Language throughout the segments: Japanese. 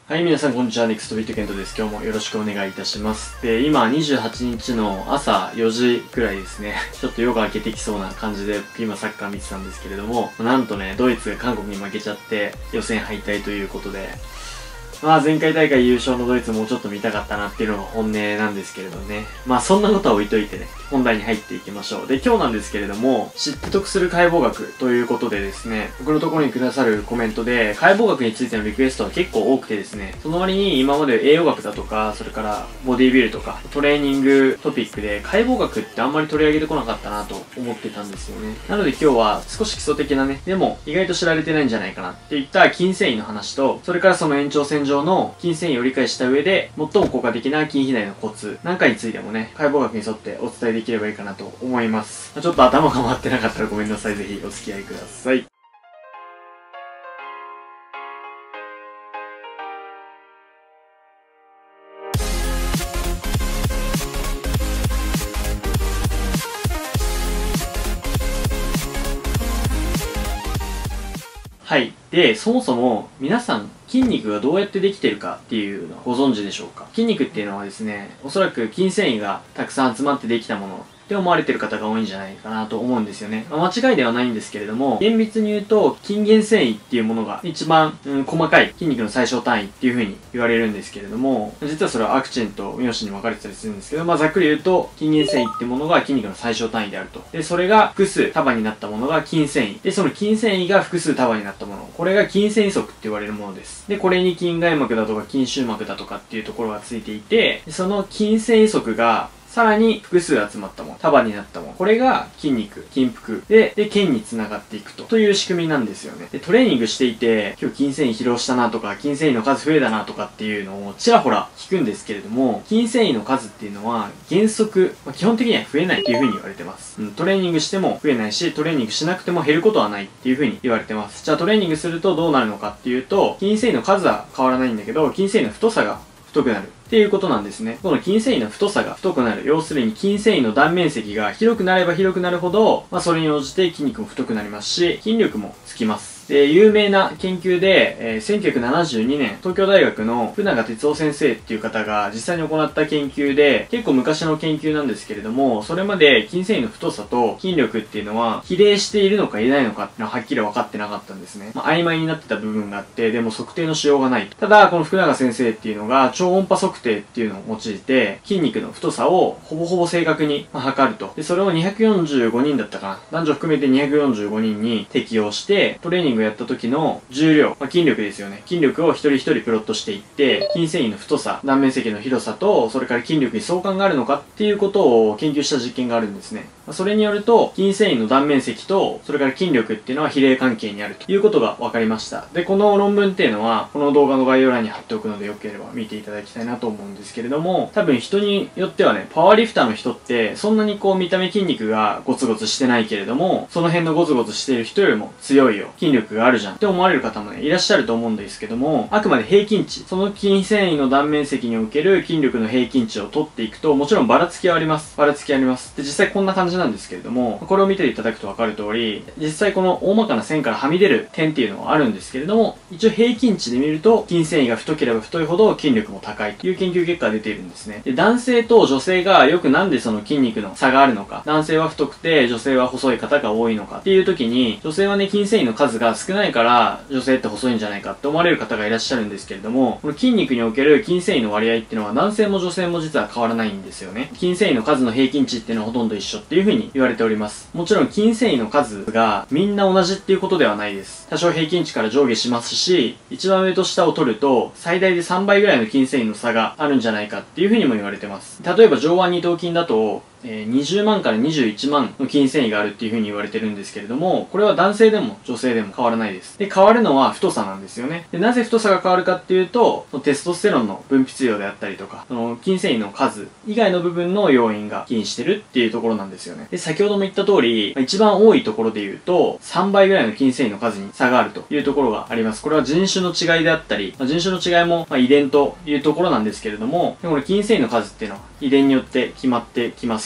はい、皆さんこんにちは。ネクストビットケントです。今日もよろしくお願いいたします。で、今28日の朝4時くらいですね。ちょっと夜が明けてきそうな感じで、今サッカー見てたんですけれども、なんとね、ドイツが韓国に負けちゃって予選敗退ということで、前回大会優勝のドイツもうちょっと見たかったなっていうのが本音なんですけれどね。そんなことは置いといてね、本題に入っていきましょう。で、今日なんですけれども、知って得する解剖学ということでですね、僕のところにくださるコメントで、解剖学についてのリクエストは結構多くてですね、その割に今まで栄養学だとか、それからボディビルとか、トレーニングトピックで解剖学ってあんまり取り上げてこなかったなと思ってたんですよね。なので今日は少し基礎的なね、でも意外と知られてないんじゃないかなっていった筋繊維の話と、それからその延長線上の筋繊維を理解した上で、最も効果的な筋肥大のコツなんかについてもね、解剖学に沿ってお伝えできればいいかなと思います。ちょっと頭が回ってなかったらごめんなさい。ぜひお付き合いください。はい。で、そもそも皆さん筋肉がどうやってできてるかっていうのはご存知でしょうか？筋肉っていうのはですね、おそらく筋繊維がたくさん集まってできたものって思われてる方が多いんじゃないかなと思うんですよね。間違いではないんですけれども、厳密に言うと筋原繊維っていうものが一番、細かい筋肉の最小単位っていう風に言われるんですけれども、実はそれはアクチンとミオシンに分かれてたりするんですけど、ざっくり言うと筋原繊維ってものが筋肉の最小単位であると。で、それが複数束になったものが筋繊維。で、その筋繊維が複数束になったもの。これが筋繊維束って言われるものです。で、これに筋外膜だとか筋周膜だとかっていうところがついていて、その筋繊維束がさらに複数集まったもの、束になったもの。これが筋肉、筋腹で腱に繋がっていくという仕組みなんですよね。で、トレーニングしていて、今日筋繊維疲労したなとか、筋繊維の数増えたなとかっていうのをちらほら聞くんですけれども、筋繊維の数っていうのは原則、基本的には増えないっていう風に言われてます。トレーニングしても増えないし、トレーニングしなくても減ることはないっていう風に言われてます。じゃあトレーニングするとどうなるのかっていうと、筋繊維の数は変わらないんだけど、筋繊維の太さが太くなるっていうことなんですね。この筋繊維の太さが太くなる。要するに筋繊維の断面積が広くなれば広くなるほど、それに応じて筋肉も太くなりますし、筋力もつきます。で、有名な研究で、1972年、東京大学の福永哲夫先生っていう方が実際に行った研究で、結構昔の研究なんですけれども、それまで筋繊維の太さと筋力っていうのは比例しているのかいないのかっていうのははっきり分かってなかったんですね。曖昧になってた部分があって、でも測定のしようがない。ただ、この福永先生っていうのが超音波測定っていうのを用いて、筋肉の太さをほぼほぼ正確に測ると。で、それを245人だったかな。男女含めて245人に適用して、トレーニングをやった時の重量、筋力ですよね。筋力を一人一人プロットしていって、筋繊維の太さ、断面積の広さと、それから筋力に相関があるのかっていうことを研究した実験があるんですね。それによると、筋繊維の断面積と、それから筋力っていうのは比例関係にあるということが分かりました。で、この論文っていうのは、この動画の概要欄に貼っておくのでよければ見ていただきたいなと思うんですけれども、多分人によってはね、パワーリフターの人って、そんなに見た目筋肉がゴツゴツしてないけれども、その辺のゴツゴツしている人よりも強いよ、筋力があるじゃんって思われる方もね、いらっしゃると思うんですけども、あくまで平均値、その筋繊維の断面積における筋力の平均値を取っていくと、もちろんばらつきはあります。ばらつきあります。で、実際こんな感じなんですけれども、これを見ていただくとわかる通り、実際この大まかな線からはみ出る点っていうのはあるんですけれども、一応平均値で見ると、筋繊維が太ければ太いほど筋力も高いという研究結果が出ているんですね。で、男性と女性がよくなんでその筋肉の差があるのか、男性は太くて女性は細い方が多いのかっていう時に、女性はね、筋繊維の数が少ないから、女性って細いんじゃないかって思われる方がいらっしゃるんですけれども、この筋肉における筋繊維の割合っていうのは男性も女性も実は変わらないんですよね。筋繊維の数の平均値っていうのはほとんど一緒っていう風に言われております。もちろん筋繊維の数がみんな同じっていうことではないです。多少平均値から上下しますし、一番上と下を取ると最大で3倍ぐらいの筋繊維の差があるんじゃないかっていう風にも言われてます。例えば上腕二頭筋だと20万から21万の筋繊維があるっていう風に言われてるんですけれども、これは男性でも女性でも変わらないです。で、変わるのは太さなんですよね。で、なぜ太さが変わるかっていうと、テストステロンの分泌量であったりとか、その筋繊維の数以外の部分の要因が起因してるっていうところなんですよね。で、先ほども言った通り、一番多いところで言うと、3倍ぐらいの筋繊維の数に差があるというところがあります。これは人種の違いであったり、人種の違いも遺伝というところなんですけれども、でこれ筋繊維の数っていうのは遺伝によって決まってきます。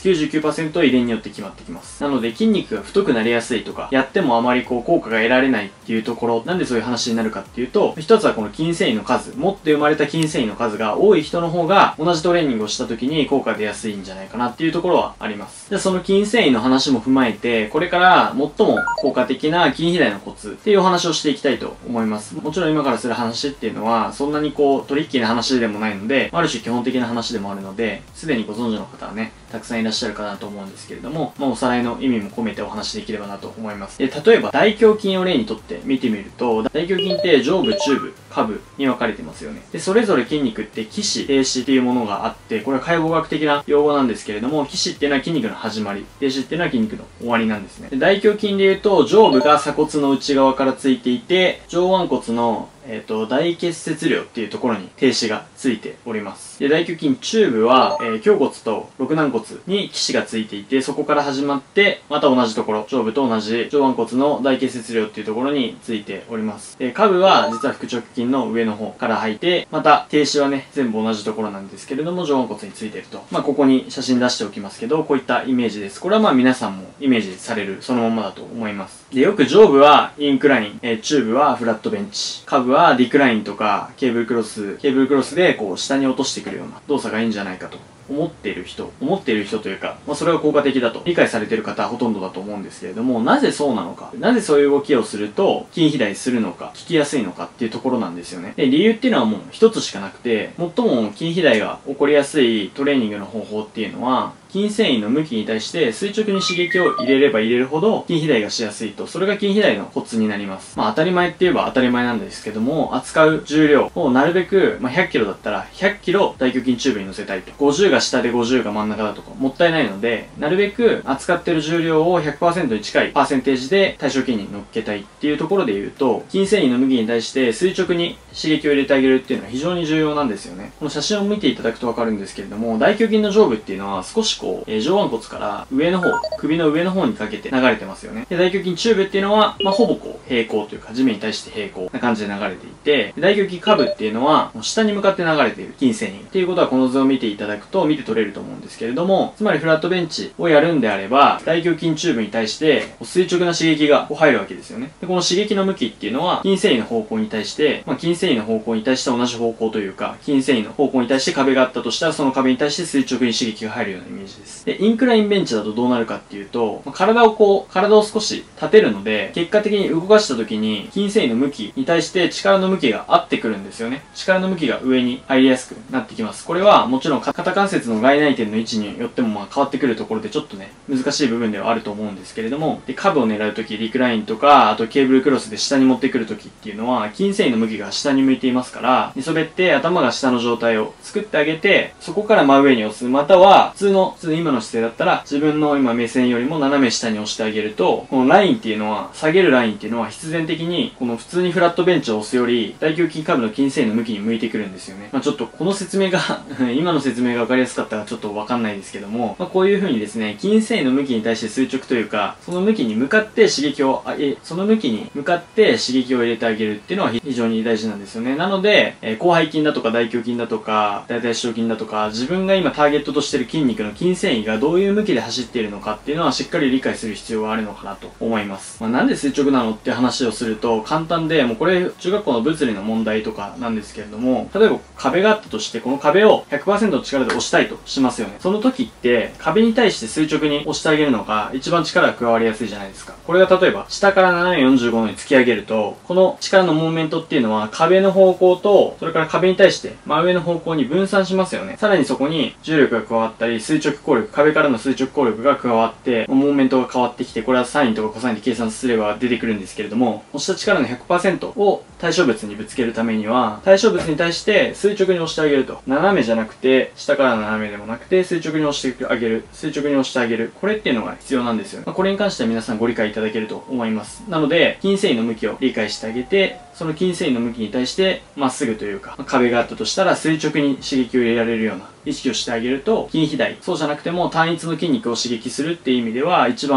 。99% 遺伝によって決まってきます。なので筋肉が太くなりやすいとか、やってもあまり効果が得られないっていうところ、なんでそういう話になるかっていうと、一つはこの筋繊維の数、持って生まれた筋繊維の数が多い人の方が、同じトレーニングをした時に効果が出やすいんじゃないかなっていうところはあります。で、その筋繊維の話も踏まえて、これから最も効果的な筋肥大のコツっていうお話をしていきたいと思います。もちろん今からする話っていうのは、そんなにトリッキーな話でもないので、ある種基本的な話でもあるので、すでにご存知の方はね、たくさんいらっしゃるかなと思うんですけれども、おさらいの意味も込めてお話しできればなと思います。で、例えば大胸筋を例にとって見てみると、大胸筋って上部、中部、下部に分かれてますよね。で、それぞれ筋肉って起死、停止っていうものがあって、これは解剖学的な用語なんですけれども、起死っていうのは筋肉の始まり、停止っていうのは筋肉の終わりなんですね。で、大胸筋で言うと、上部が鎖骨の内側からついていて、上腕骨の大結節量っていうところに停止がついております。で、大胸筋中部は、胸骨と肋軟骨に起死がついていて、そこから始まって、また同じところ、上部と同じ上腕骨の大結節量っていうところについております。で、下部は実は腹直筋の上の方から入って、また停止はね、全部同じところなんですけれども、上腕骨についていると。ここに写真出しておきますけど、こういったイメージです。これは皆さんもイメージされるそのままだと思います。で、よく上部はインクライン、中部はフラットベンチ、下部はディクラインとかケーブルクロスで下に落としてくるような動作がいいんじゃないかと思っている人というか、それは効果的だと理解されている方はほとんどだと思うんですけれども、なぜそうなのか、なぜそういう動きをすると筋肥大するのか、効きやすいのかっていうところなんですよね。で、理由っていうのはもう一つしかなくて、最も筋肥大が起こりやすいトレーニングの方法っていうのは、筋繊維の向きに対して垂直に刺激を入れれば入れるほど筋肥大がしやすいと、それが筋肥大のコツになります。当たり前って言えば当たり前なんですけども、扱う重量をなるべく、100キロだったら100キロ大胸筋チューブに乗せたいと。50が下で50が真ん中だとかもったいないので、なるべく扱ってる重量を 100% に近いパーセンテージで対象筋に乗っけたいっていうところで言うと、筋繊維の向きに対して垂直に刺激を入れてあげるっていうのは非常に重要なんですよね。この写真を見ていただくとわかるんですけれども、大胸筋の上部っていうのは少し上腕骨から上の方、首の上の方にかけて流れてますよね。で、大胸筋中部っていうのは、ほぼ平行というか、地面に対して平行な感じで流れていて、大胸筋下部っていうのは、下に向かって流れている筋繊維。っていうことはこの図を見ていただくと見て取れると思うんですけれども、つまりフラットベンチをやるんであれば、大胸筋中部に対して垂直な刺激が入るわけですよね。で、この刺激の向きっていうのは、筋繊維の方向に対して、筋繊維の方向に対して同じ方向というか、筋繊維の方向に対して壁があったとしたら、その壁に対して垂直に刺激が入るようなイメージです。で、インクラインベンチだとどうなるかっていうと、体を少し立てるので、結果的に動かした時に筋繊維の向きに対して力の向きが合ってくるんですよね。力の向きが上に入りやすくなってきます。これはもちろん肩関節の外内点の位置によっても変わってくるところでちょっとね、難しい部分ではあると思うんですけれども、で、下部を狙う時、リクラインとか、あとケーブルクロスで下に持ってくる時っていうのは、筋繊維の向きが下に向いていますから、寝そべって頭が下の状態を作ってあげて、そこから真上に押す、または普通今の姿勢だったら、自分の今目線よりも斜め下に押してあげると、このラインっていうのは、下げるラインっていうのは必然的に、この普通にフラットベンチを押すより、大胸筋下部の筋繊維の向きに向いてくるんですよね。ちょっとこの説明が今の説明が分かりやすかったらちょっと分かんないですけども、こういう風にですね、筋繊維の向きに対して垂直というか、その向きに向かって刺激を入れてあげるっていうのは非常に大事なんですよね。なので、広背筋だとか大胸筋だとか、大腿四頭筋だとか、自分が今ターゲットとしている筋肉の筋繊維がどういう向きで走っているのかっていうのはしっかり理解する必要があるのかなと思います。なんで垂直なのって話をすると簡単で、もうこれ中学校の物理の問題とかなんですけれども、例えば壁があったとして、この壁を 100% の力で押したいとしますよね。その時って壁に対して垂直に押してあげるのが一番力が加わりやすいじゃないですか。これが例えば下から斜め45度に突き上げると、この力のモーメントっていうのは壁の方向と、それから壁に対して真上の方向に分散しますよね。さらにそこに重力が加わったり、垂直抗力、壁からの垂直抗力が加わって、モーメントが変わってきて、これはサインとかコサインで計算すれば出てくるんですけれども、押した力の 100% を対象物にぶつけるためには、対象物に対して垂直に押してあげると。斜めじゃなくて、下から斜めでもなくて、垂直に押してあげる。垂直に押してあげる。これっていうのが必要なんですよね。これに関しては皆さんご理解いただけると思います。なので、筋繊維の向きを理解してあげて、その筋繊維の向きに対してまっすぐというか、壁があったとしたら垂直に刺激を入れられるような意識をしてあげると、筋肥大、そうじゃなくても単一の筋肉を刺激するっていう意味では一番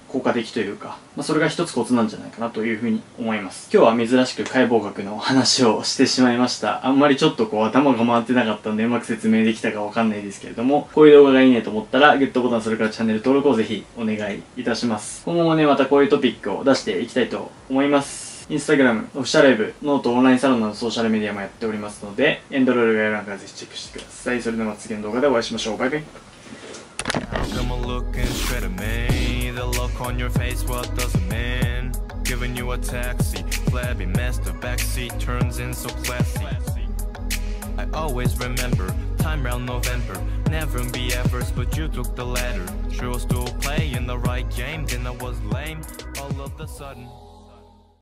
効果的というか、それが一つコツなんじゃないかなというふうに思います。今日は珍しく解剖学の話をしてしまいました。あんまりちょっと頭が回ってなかったんでうまく説明できたかわかんないですけれども、こういう動画がいいねと思ったらグッドボタン、それからチャンネル登録をぜひお願いいたします。今後もね、またこういうトピックを出していきたいと思います。インスタグラム、オフィシャルウェブ、ノート、オンラインサロンなどソーシャルメディアもやっておりますので、エンドロール概要欄からぜひチェックしてください。それでは次の動画でお会いしましょう。バイバイ。 Come on looking straight at me. The look on your face, what does it mean? Giving you a taxi, flabby master backseat turns in so classy. I always remember, time round November. Never be efforts, but you took the ladder. Chose to play in the right game, then I was lame all of a sudden.